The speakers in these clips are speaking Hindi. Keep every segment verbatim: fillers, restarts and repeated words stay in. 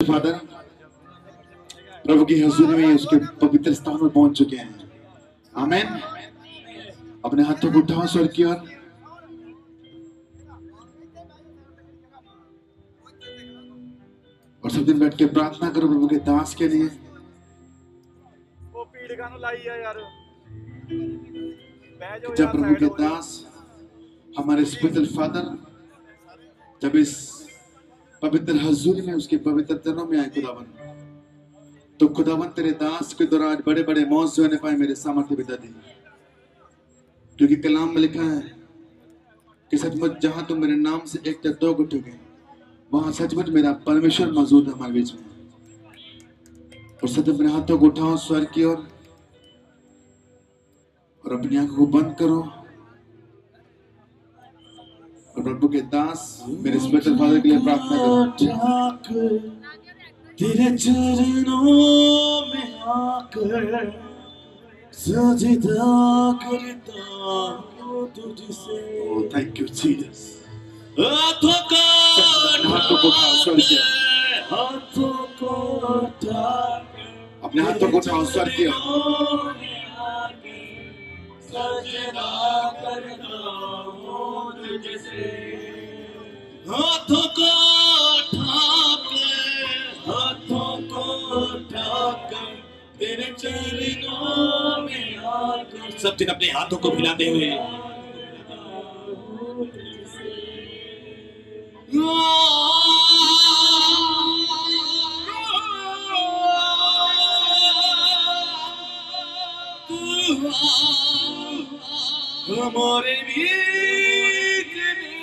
फादर प्रभु की हजूरी में उसके पवित्र स्थान में पहुंच चुके हैं। आमीन। अपने हाथों को उठाओ स्वर की ओर और सब दिन बैठ के प्रार्थना करो प्रभु के दास के लिए। वो पीड़ का लाई है यार। जब प्रभु के दास हमारे स्पिरिचुअल फादर जब इस पवित्र हजूरी में उसके पवित्र चरणों में आए खुदावन, तो खुदावन तेरे दास के द्वारा आज बड़े बड़े मौजे होने पाए मेरे सामर्थ्य पिता दी। क्योंकि कलाम में लिखा है कि सचमुच जहां तुम मेरे नाम से एक या दो उठोगे वहां सचमुच मेरा परमेश्वर मौजूद है हमारे बीच में। और सच अपने हाथों को उठाओ स्वर की ओर और अपनी आंखों को बंद करो और प्रभु के दास मेरे स्पिरिचुअल फादर के लिए प्रार्थना करो। तेरे चरणों में आकर सजदा करता हूँ तुझसे। Oh, thank you, Jesus. हाथों को हाथों को उठाओ स्वर की ओर। हाथों को उठा अपने हाथों को उठाओ स्वर की ओर। सजदा करता हूँ तुझसे। हाथों को हाथों को उठाकर तेरे चरणों में आकर। सब दिन अपने हाथों को हिलाते हुए हमारे बीच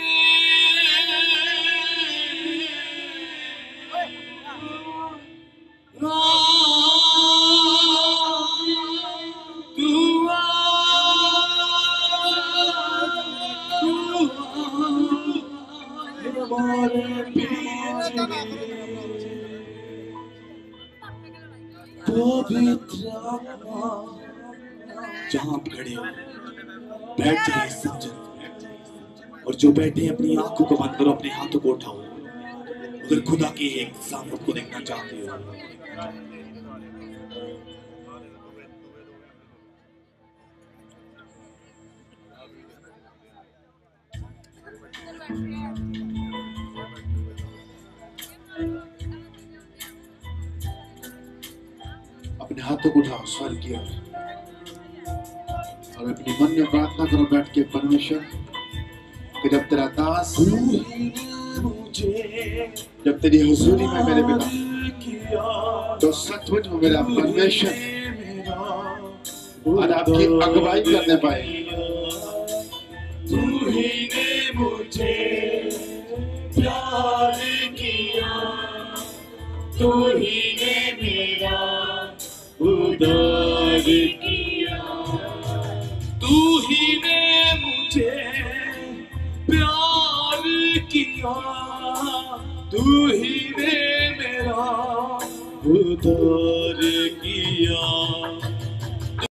जहां आप खड़े हो बैठ जाइए सब जन। और जो बैठे हैं अपनी आंखों को बंद करो, अपने हाथों को उठाओ। अगर खुदा के एक सामर्थ को देखना चाहते हो अपने हाथों को उठाओ स्वर की ओर और अपने मन में प्रार्थना करो बैठ के परमेश्वर कि जब तेरा दास जब तेरी हुजूरी में मेरे बिना तो सचमुच में मेरा परमेश्वर आज आपकी अगुवाई करने पाए। तू ही ने मुझे प्यार किया, तू ही ने मेरा उद्धार किया। तू ही ने मुझे प्यार किया, तू ही ने मेरा उद्धार किया।